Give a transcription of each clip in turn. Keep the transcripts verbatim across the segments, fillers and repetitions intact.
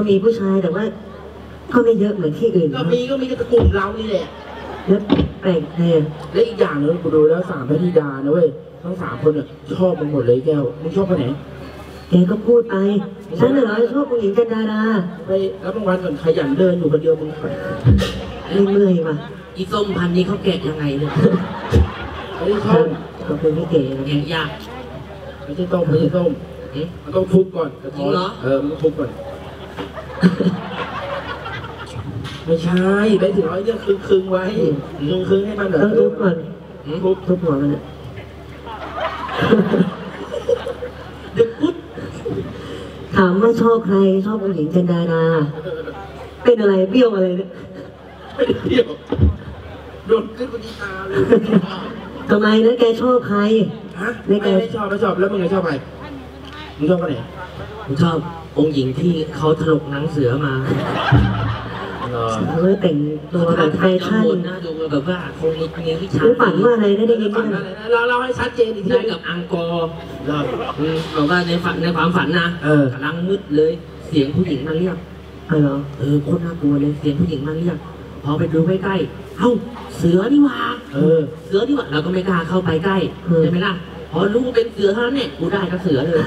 มีผู้ชายแต่ว่าก็ไม่เยอะเหมือนที่อื่นก็มีก็มีแต่กลุ่มเรานี่แหละแล้วแปลกแท้และอีกอย่างนึงกูดูแล้วสามพระธิดานะเว้ยทั้งสามคนเนี่ยชอบมึงหมดเลยแก้วมึงชอบคนไหนแกก็พูดไปฉันน่ะเหรอชอบผู้หญิงจันดาราไปรับรางวัลก่อนขยันเดินอยู่คนเดียวมึงไม่เมื่อยว่ะอีส้มพันนี้เขาแกะยังไงเนี่ยไม่ได้ชอบเขาเป็นไม่เก๋นะแกะยากไม่ใช่ต้มไม่ใช่ต้มมันต้องทุบก่อนจริงเหรอเออมันต้องทุบก่อนไม่ใช่ไปถึงร้อยเรื่องคึงคึงไว้คึงคึงให้มันแบบต้องทุบก่อนทุบทุบหัวมันนะเด็กพุทธถามว่าชอบใครชอบผู้หญิงจันดาราเป็นอะไรเบี้ยวอะไรเนี่ยไม่ได้เบี้ยวโดนขึ้นบนตาเลยทำไมนะแกชอบใครฮะไม่ไม่ชอบไม่ชอบแล้วมึงชอบใครมึงชอบคนไหนมึงชอบองค์หญิงที่เขาถลกหนังเสือมาเออแต่งตัวแบบแฟชั่นนะดูแบบว่าคงมีมีวิชาฝันว่าอะไรได้ได้ยินไหมเราเราให้ชัดเจนอีกทีได้กับอังกอร์บอกว่าในฝันในความฝันนะกำลังมืดเลยเสียงผู้หญิงมาเรียกเออเออโคตรน่ากลัวเลยเสียงผู้หญิงมาเรียกพอไปดูใกล้ๆเอ้าเสือนี่หว่าเออเสือนี่หว่าเราก็ไม่กล้าเข้าไปใกล้ใช่ไหมล่ะพอรู้เป็นเสือเท่านั้นเนี่ยกูได้กับเสือเลย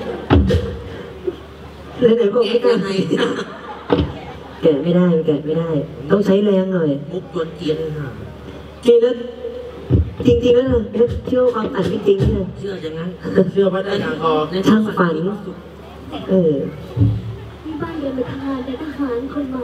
เลยไหนบอกไม่กล้าไงแกะไม่ได้แกะไม่ได้ต้องใช้แรงหน่อยมุกยวนเกียนเลยค่ะจริงแล้วจริงจริงแล้วเชื่อความฝันจริงๆเนี่ยเชื่ออย่างนั้นเชื่อว่าได้ทางออกช่างฝันเออที่บ้านเดินไปทำงานในทหารคนใหม่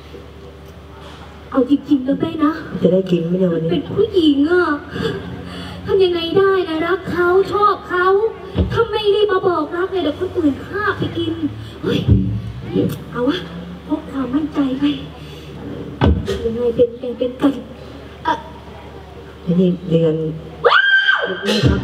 เอาจริงๆแล้วได้นะจะได้กินไหมเนี่ยวันนี้เป็นผู้หญิงอ่ะทำยังไงได้นะรักเขาชอบเขาถ้าไม่ได้มาบอกรักเลยเดี๋ยวคนอื่นฆ่าไปกินเฮ้ยเอาวะพกความมั่นใจไปยังไงเป็นเป็นเป็นกันอ่ะนี่เรียนไม่ครับ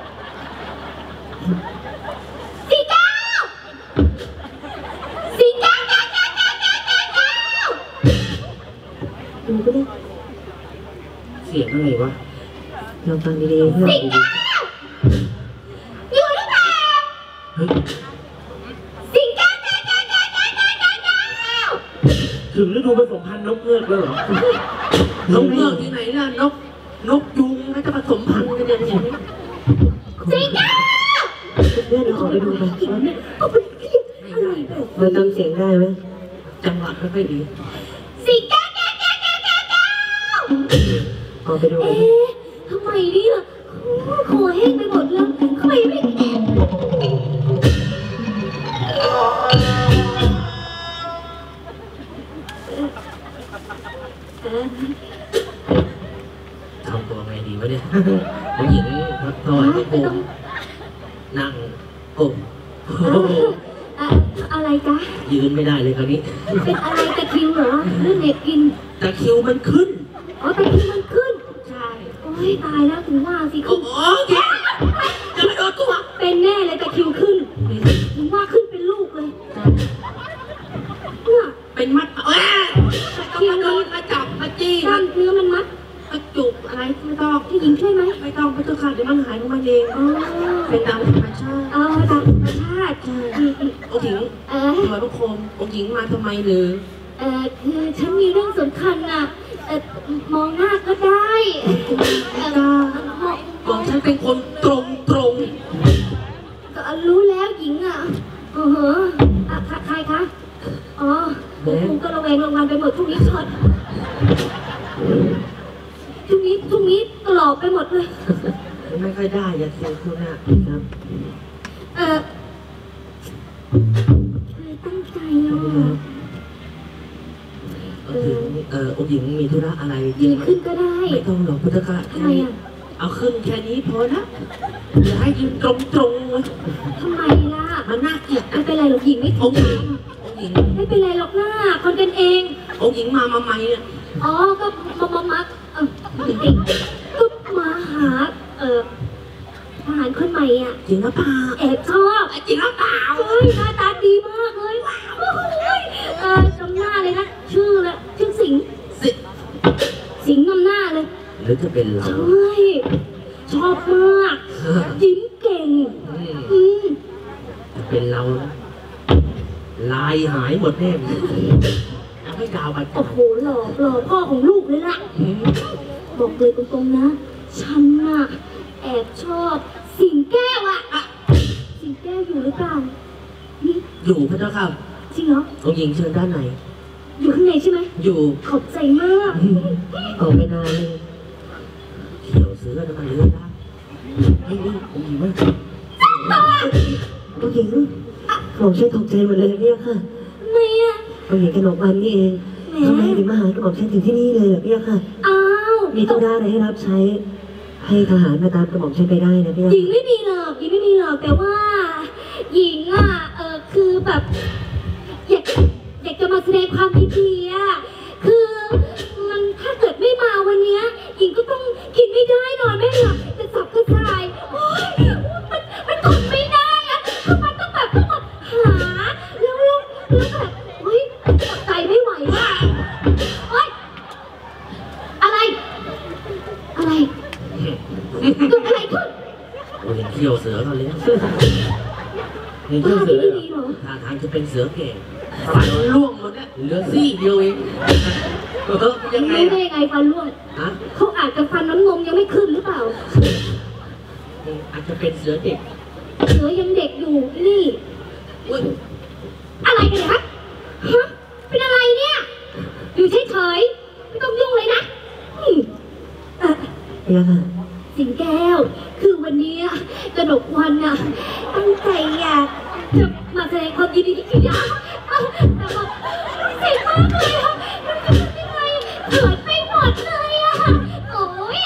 สีแก้วสีแก้วแก้วแก้วแก้วแก้วแก้วแก้วดูก็ได้เสียงอะไรวะลองฟังดีๆเพื่อนสีแก้วอยู่หรือเปล่าสีแก้วแก้วแก้วแก้วแก้วแก้วแก้วแก้วถึงฤดูผสมพันธุ์นกเงือกแล้วเหรอนกเงือกที่ไหนล่ะนกนกยุงไม่จะผสมพันธุ์กันอย่างนี้สีแก้วเพื่อนเราออกไปดูกันเราจำเสียงได้ไหมจังหวะไม่ค่อยดีสีแก้วแก้วแก้วแก้วแก้วแก้วออกไปดูกันทำไมเนี่ยคอแห้งไปหมดแล้วทำไมไม่แอบทำตัวไงดีวะเนี่ยผู้หญิงพักผ่อนไม่ผมนั่งโอ้อะไรจ๊ะยืนไม่ได้เลยคราวนี้เป็นอะไรตะคิวเหรอเรื่องเด็กกินตะคิวมันขึ้นอ๋อตะคิวมันขึ้นใช่โอ้ยตายแล้วถึงว่าสิโอ้ยจะไม่โดนตัวเป็นแน่เลยตะคิวขึ้นถึงว่าขึ้นเป็นลูกเลยเนี่ยเป็นมัดเอ้ยตะคิวโดนมาจับมาจี้กล้ามเนื้อมันมัดกระจุกอะไรไม่ต้องที่หญิงช่วยไหมไม่ต้องไม่ต้องค่ะเดี๋ยวมันหายของมันเองเป็นตามธรรมชาติเออตามธรรมชาติองค์หญิงเออถวายพระโคมองค์หญิงมาทำไมหรือเออคือฉันมีเรื่องสำคัญน่ะเออมองหน้าก็ได้มองฉันเป็นคนตรงตรงก็รู้แล้วหญิงอ่ะเออเหรอใครคะอ๋อผมก็ระแวงระวังไปหมดทุกนี้ช็อตทุกนี้ทุกนี้กรอบไปหมดเลยไม่ค่อยได้อย่าเสียคุณน่ะครับเออตั้งใจอ่ะเออเออองค์หญิงมีธุระอะไรยืนขึ้นก็ได้ไม่ต้องหรอกพุทธค่ะทำไมอ่ะเอาขึ้นแค่นี้พอนะอย่าให้ยืนตรงตรงทำไมล่ะมันน่าเกลียดไม่เป็นไรหรอกหญิงไม่องค์หญิงองค์หญิงไม่เป็นไรหรอกหน้าคนกันเององค์หญิงมามาใหม่เนี่ยอ๋อก็มามามาเออก็มาหาเออทหารคนใหม่อ่ะจริงหรือเปล่าแอบชอบจริงหรือเปล่าเฮ้ยหน้าตาดีมากเลยว้าวเออจำหน้าเลยนะชื่อเลยชื่อสิงสิสิงนำหน้าเลยหรือจะเป็นเราใช่ชอบมากยิ้มเก่งอืมเป็นเราลายหายายหมดแน่ยังไม่ดาวกันโอ้โหหล่อหล่อพ่อของลูกเลยล่ะ บอกเลยตรงๆนะ ฉันน่ะแอบชอบสิงแก้วอะสิงแก้วอยู่หรือเปล่านี่อยู่พระเจ้าค่ะจริงเหรอองค์หญิงเชิญด้านไหนอยู่ข้างในใช่ไหมอยู่ขอบใจมากออกไปนานเลยเขียวเสือแล้วมันเลื่อนได้นี่นี่องค์หญิงว่าผู้หญิงผมช่วยตกใจหมดเลยเนี่ยค่ะทำไมอะผู้หญิงกระหนกวันนี่เองทำไมถึงมาหากระบอกฉันถึงที่นี่เลยเหรอเนี่ยค่ะอ้าวมีธุระอะไรให้รับใช้ ให้ทหารมาตามกระบอกฉันไปได้นะพี่หญิงไม่มีหรอกหญิงไม่มีหรอกแต่ว่า หญิงอ่ะเออคือแบบอยากอยากจะมาแสดงความยินดีอ่ะคือมันถ้าเกิดไม่มาวันเนี้ยหญิงก็ต้องกินไม่ได้นอนไม่หลับจะสับกระส่ายโอ๊ยมันมันทนไม่ได้อ่ะคือมันต้องแบบต้องมาหาแล้วแล้วแล้วแบบเฮ้ยอดใจไม่ไหวว่ะเฮ้ยอะไร อะไรเกิดอะไรขึ้นองค์หญิงเขียวเสือตอนนี้เห็นเจ้าบ้าเสืที่อไม่เหรอดีเหรอท่าทางจะเป็นเสือแก่ฝันล่วงหมดแล้วเหลือซี่เดียวเองเออยังไงรู้ได้ไงฟันร่วงฮะเขาอาจจะฟันน้ำนมยังไม่ขึ้นหรือเปล่าอาจจะเป็นเสือเด็กเสือยังเด็กอยู่นี่อุ้ยอะไรกันเนี่ยฮะฮะเป็นอะไรเนี่ย อยู่เฉยๆไม่ต้องยุ่งเลยนะอืมเอ่อเนี่ยค่ะสิงแก้ว คือวันนี้กระหนกวันน่ะตั้งใจอยากจะมาแสดงความยินดีกับยาแต่ว่าเสียมากเลยอะมันจะเป็นยังไงเขินไปหมดเลยอะโอ้ย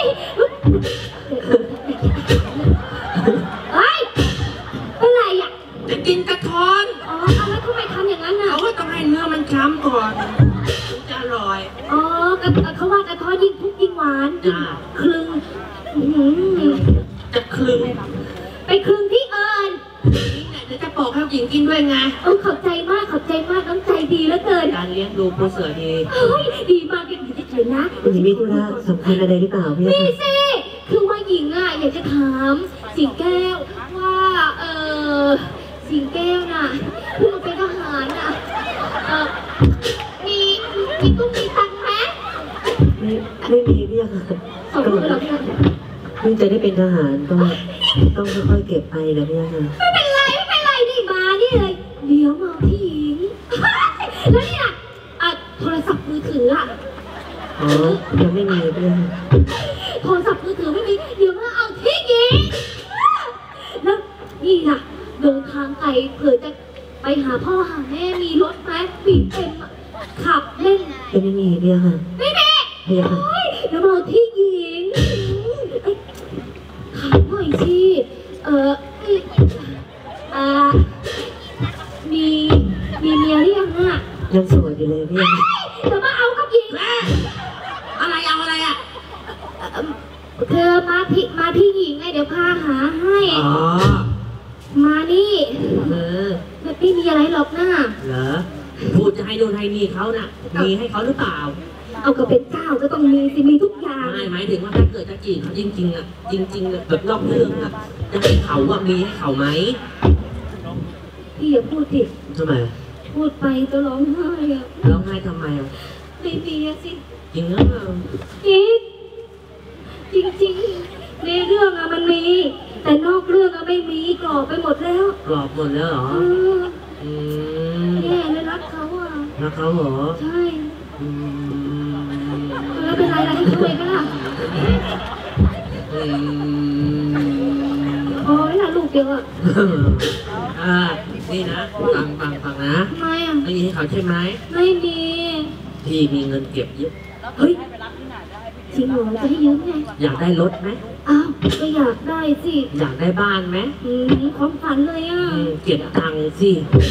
เฮ้ยเป็นไรอะจะกินกระท้อนอ๋อเอาแล้วทำไมทำอย่างนั้นน่ะเขาก็ต้องให้เนื้อมันช้ำก่อนถึงจะอร่อยอ๋อกระเขาว่ากระท้อยิ่งทุกยิ่งหวานจ้าคลึงอื้อหือจะคลึงไปคลึงที่เอิญนี่เนี่ยเดี๋ยวจะบอกให้หญิงกินด้วยไงเออขอบใจมากขอบใจมากน้ำใจดีเหลือเกินการเลี้ยงดูผู้เสือดีเฮ้ยดีมากอยู่เฉยๆนะผู้หญิงมีธุระสำคัญอะไรหรือเปล่าพี่มีค่ะสิคือว่าหญิงอ่ะอยากจะถามสิงแก้วว่าเออสิงแก้วน่ะเพิ่งมาเป็นทหารน่ะเออมีมีตุ้มมีตังค์ไหมไม่ไม่มีพี่ค่ะสองมือเหรอเนี่ยเพิ่งจะได้เป็นทหารก็ต้องค่อยๆเก็บไปนะพี่ค่ะไม่เป็นไรไม่เป็นไรนี่มานี่เลยเดี๋ยวมาพี่หญิงแล้วเนี่ยอ่ะโทรศัพท์มือถืออ่ะอ๋อยังไม่มีพี่ค่ะโทรศัพท์มือถือไม่มีเดี๋ยวมาเอาที่หญิงแล้วนี่ล่ะเดินทางไกลเผื่อจะไปหาพ่อหาแม่มีรถไหมปีเต็มอะขับเล่นยังไม่มีพี่ค่ะไม่มีพี่ค่ะเฮ้ยเดี๋ยวมาเอาที่หญิงเอ้ยถามหน่อยสิเอออ่ามีมีเมียหรือยังอ่ะยังโสดอยู่เลยพี่ค่ะเดี๋ยวมาเอากับหญิงอะไรเอาอะไรอ่ะเธอมาที่มาที่หญิงไงเดี๋ยวพาหาให้อ๋อมานี่เออไม่มีอะไรหรอกนะเหรอพูดจะให้ดูให้นี่เขาน่ะ มีให้เขาหรือเปล่าเอากับเป็นเจ้าก็ต้องมีสิมีทุกอย่างไม่หมายถึงว่าถ้าเกิดจะจีบเขาจริงๆอ่ะจริงๆอะแบบนอกเรื่องอ่ะจะให้เขาอ่ะมีให้เขาไหมพี่อย่าพูดดิทำไมพูดไปก็ร้องไห้อะร้องไห้ทำไมอ่ะไม่มีอะสิจริงหรือเปล่าจริงจริงๆในเรื่องอะมันมี แต่นอกเรื่องอะไม่มีกรอบไปหมดแล้วกรอบหมดแล้วเหรอเอออืมแย่เลยรักเขาอะรักเขาเหรอใช่อืมแล้วเป็นไรล่ะให้ช่วยก็ล่ะอืมพอแล้วล่ะลูกเดียวอะอ่านี่นะฟังฟังฟังนะทำไมอะไม่มีให้เขาใช่ไหมไม่มีพี่มีเงินเก็บเยอะเฮ้ยจริงเหรอจะให้ยืมไงอยากได้รถไหมอ้าวก็อยากได้สิอยากได้บ้านไหมอืมความฝันเลยอ่ะอืมเก็บตังค์สิ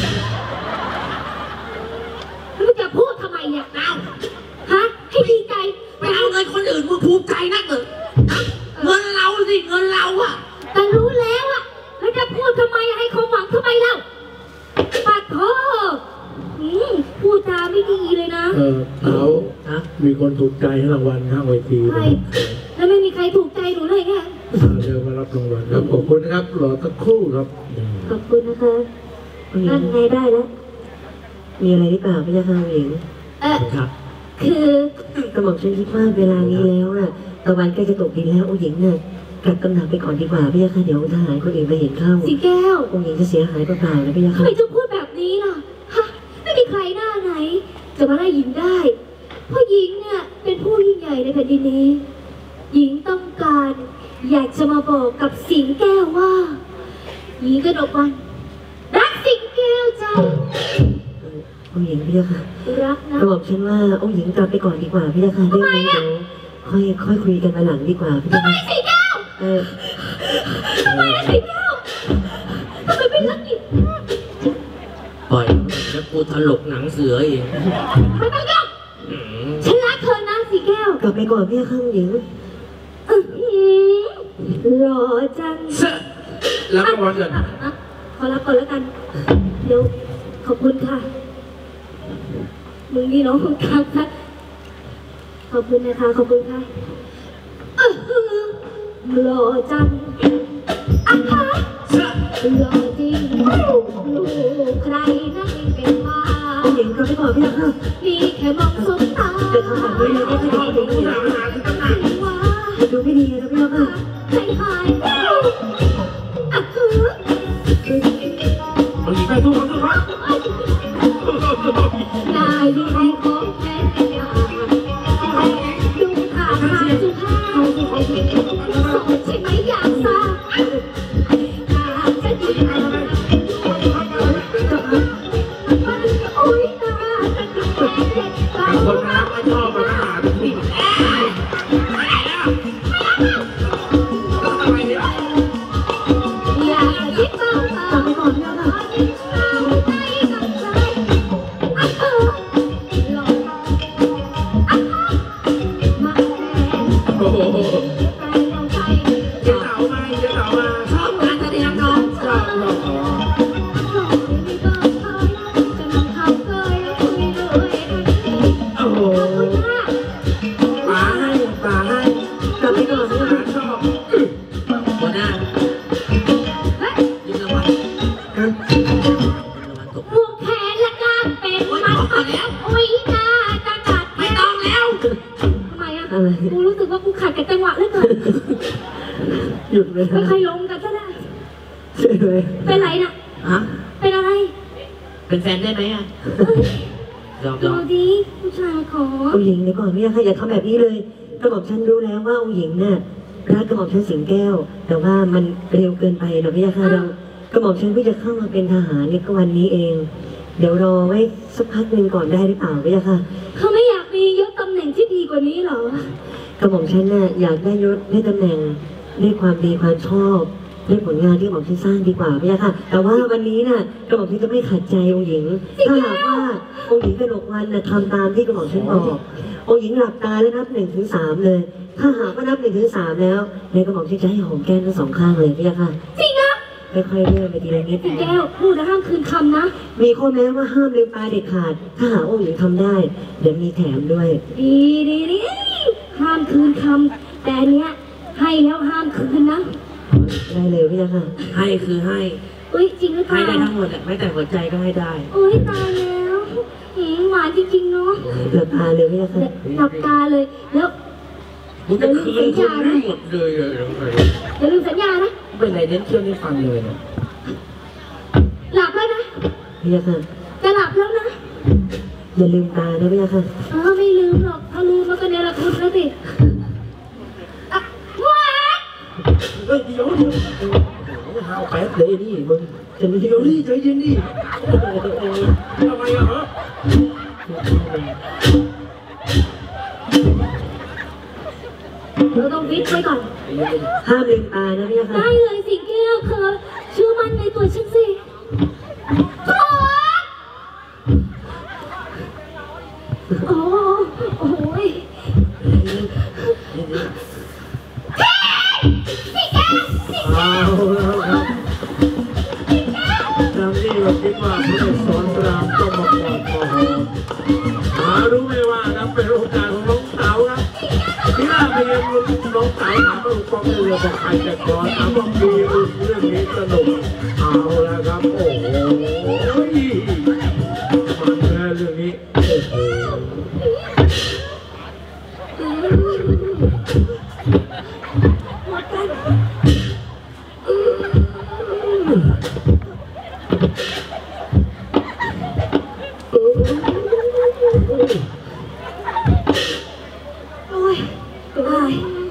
แล้วมึงจะพูดทำไมเนี่ยเอาฮะ ให้ดีใจไปเอาเงินคนอื่นมึงภูมิใจนักเหรอเงินเราสิเงินเราอะแต่รู้แล้วอ่ะ แล้วจะพูดทำไมให้เขาหวังทำไมเล่าปัดโทอืมพูดจาไม่ดีเลยนะเออเขาฮะมีคนถูกใจให้รางวัลข้างเวทีใช่ แล้วไม่มีใครถูกใจหนูเลยไงเดินมารับรางวัลครับขอบคุณนะครับรอสักครู่ครับขอบคุณนะคะผู้หญินั่งนไงได้แล้วมีอะไรหรือเปล่าพี่ยาค่ะองค์หญิงเออครับคือกระหม่อมฉันคิดว่าเวลานี้แล้วน่ะตะวันใกล้จะตกดินแล้วองค์หญิงน่ะกลับตำหนักไปก่อนดีกว่าพี่ยาค่ะเดี๋ยวทหารคนอื่นมาเห็นเข้าสิงแก้วองค์หญิงจะเสียหายเปล่าๆนะพี่ยาทำค่ะไมเจ้าพูดแบบนี้ล่ะฮะไม่มีใครหน้าไหน จะมาไล่หญิงได้เพราะหญิงเนี่ยเป็นผู้ยิ่งใหญ่ในแผ่นดินนี้หญิงต้องการอยากจะมาบอกกับสิงแก้วว่าหญิงกนกวันรักสิงแก้วจ้าองค์หญิงพี่ยาค่ะรักนะกระหม่อมฉันว่าองค์หญิงกลับไปก่อนดีกว่าพี่ยาค่ะเรื่องนี้เดี๋ยวค่อยค่อยคุยกันมาหลังดีกว่าพี่ยาทำไมค่ะสิงแก้วเออทำไมสิงแก้วทำไมไม่รักหญิงปล่อยแล้วกูถลกหนังเสือเองไม่ต้องยกอืมฉันรักเธอนะสิงแก้วกลับไปก่อนพี่ยาค่ะองค์หญิงอื้อหือหล่อจังแล้วก็วันกันอ่ะอ่ะขอรับก่อนแล้วกัน เดี๋ยวขอบคุณค่ะ มึงนี่น้องคุณค่ะค่ะขอบคุณนะคะ ขอบคุณค่ะอื้อหือหล่อจังอ่ะฮะหล่อจริงลูกใครนั่งเป็นมาองค์หญิงกลับไปก่อนพี่ยาค่ะมีแค่มองสบตาจะทำแบบนี้เลยก็ไม่ชดีอบดูผู้สาวหาที่ตั้งนานว่าดูไม่ดีนะพี่ยาค่ะใจหายแล้วอ่ะฮือบางทีก็ทุกคนทุกคนนายดูให้ของแท้ยาดูท่าทางสุภาพใช่ไหมอยากทราบหากจะดีโอ้ยตาจะดีแก่ตาคนรักไม่ชอบมาหาทุกทีไปไหนล่ะทำไมเนี่ยอยากคิดบ้างตาไปก่อนพี่ยาค่ะใจกับใจอ่ะเออหลอกอ่ะมาแทนโอ้โหใจเราใจเจ๊เต๋ามาเจ๊เต๋ามาชอบการแสดงน้องชอบชอบชอบหลอกไม่เบิกเคยจะนำเขาเคยแล้วคุยเลยทันทีโอ้โหขอบคุณค่ะปาให้ปาให้กลับไปก่อนพี่ยาหาค่ะชอบหัวหน้าเฮ้ยยืมรางวัลฮะรางวัลตกวงแขนและกล้ามเป็นมันพอแล้วโอ้ยน่าจะกัดไม่ต้องแล้วทำไมอ่ะอะไรกูรู้สึกว่ากูขัดกับจังหวะเหลือเกินหยุดเลยนะไม่เคยลงกันซะได้ใช่เลยเป็นไรน่ะฮะเป็นอะไรเป็นแฟนได้ไหมอ่ะยอมยดูอมดิผู้ชายขอองค์หญิงเดี๋ยวก่อนพี่ยาค่ะอย่าทำแบบนี้เลยกระหม่อมฉันรู้แล้วว่าองค์หญิงน่ะรักกระหม่อมฉันสิงแก้ว แต่ว่ามันเร็วเกินไปนะพี่ยาค่ะเรากระหม่อมฉันเพิ่งจะเข้ามาเป็นทหารเนี่ยก็วันนี้เอง เดี๋ยวรอไว้สักพักหนึ่งก่อนได้หรือเปล่าพี่ยาค่ะเขาไม่อยากมียศตำแหน่งที่ดีกว่านี้เหรอกระหม่อมฉันน่ะอยากได้ยศได้ตำแหน่งได้ความดีความชอบได้ผลงานที่กระหม่อมฉันสร้างดีกว่าพี่ยาค่ะ แต่ว่าวันนี้น่ะกระหม่อมฉันจะไม่ขัดใจองค์หญิง ถ้าหากว่าองค์หญิงกนกวันน่ะทำตามที่กระหม่อมฉันบอกองค์หญิงหลับตาแล้วนับหนึ่งถึงสามเลย ถ้าหากว่านับหนึ่งถึงสามแล้วในกระหม่อมฉันจะให้หอมแก้มทั้งสองข้างเลยพี่ยาค่ะจริงนะค่อยๆเลื่อนไปทีละนิดสิงแก้วพูดแล้วห้ามคืนคำนะมีข้อแม้ว่าห้ามลืมตาเด็ดขาด ถ้าหากองค์หญิงทำได้ เดี๋ยวมีแถมด้วยดีดีดีห้ามคืนคำแต่อันเนี้ยให้แล้วห้ามคืนนะได้เลยพี่ยาค่ะให้คือให้เอ้ยจริงหรือเปให้ล่าได้ทั้งหมดอะแม้แต่หัวใจก็ให้ได้โอ้ยตายแล้วหืมหวานจริงๆเนาะหลับตาเลยพี่ยาค่ะหลับตาเลย แล้วมึงจะคืนคนให้หมดเลยเลยอย่าลืมสัญญานะเป็นไรเน้นเที่ยวนี่ฟังเลยเนี่ยหลับแล้วนะพี่ยาค่ะจะหลับแล้วนะอย่าลืมตานะพี่ยาค่ะเออไม่ลืมหรอก ถ้าลืมมันก็เนรคุณแล้วสิอ่ะหวานเฮ้ยเดี๋ยวเดี๋ยวหาวแป๊ดเลยนี่มึงจะมีเดี๋ยวนี่ใจเย็นดิโอ้โหทำไมอะฮะเราต้องวิทย์ไว้ก่อนห้ามลืมตานะพี่ยาค่ะได้เลยสิงแก้วเธอเชื่อมั่นในตัวฉันสิหวานโอ้โอ้ยสิงแก้วสิงแก้วเอาแล้วครับดังที่เราคิดว่าพระเอกสอนรามต้องมาก่อนพอหอมหารู้ไหมว่าครับเป็นโอกาสของน้องสาวครับที่น่าไปยังน้องสาวถามว่าลูกกองเรือบอกใครจะก่อนถามว่ามีเรื่องนี้สนุกเอาแล้วครับโอ้โหมันเลโอ้ยตาย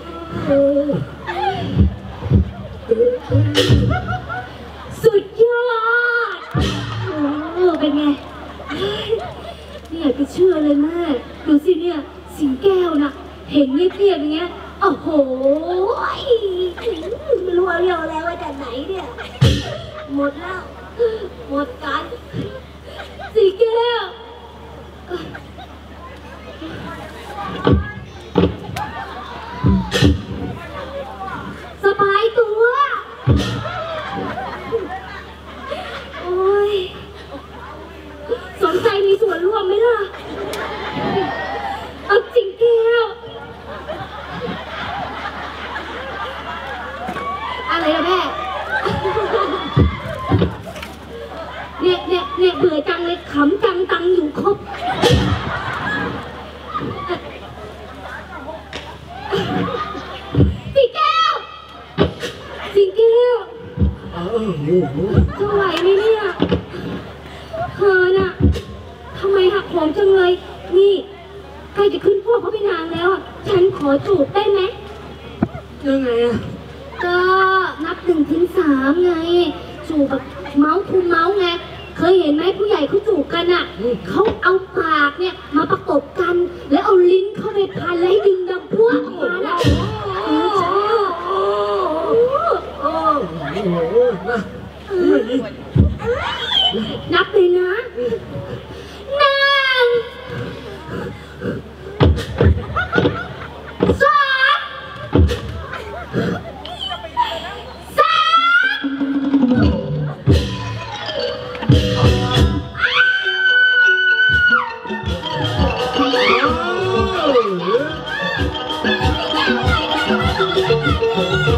สุดยอดเออเป็นไงไม่อยากจะเชื่อเลยแม่ดูสิเนี่ยสิงแก้วนะเห็นเงียบๆอย่างเงี้ยโอ้โหไม่รู้เอาเรื่องอะไรไว้จากไหนเนี่ยหมดแล้วหมดกันสิงแก้วสบายตัวโอ้ยสนใจมีส่วนร่วมไหมล่ะเอาจริงแก้วอะไรนะแม่เนี่ยเนี่ยเนี่ยเบื่อจังเลยขำจังตังอยู่ครบสิแก้วสิแก้วจะไหวไหมเนี่ยเธอน่ะทำไมหักโหมจังเลยนี่ใกล้จะขึ้นพ่อพระพี่นางแล้วอ่ะฉันขอจูบได้ไหมยังไงอะก็นับหนึ่งถึงสามไงจูบแบบเมาส์ทูเมาส์ไงเคยเห็นไหมผู้ใหญ่เขาจูบกันอ่ะเขาเอาปากเนี่ยมาประกบกันแล้วเอาลิ้นเข้าไปพันแล้วให้ดึงดังพวกออกมาน่ะโอ้โหโอ้โหนับเลยนะหนึ่งสองสาม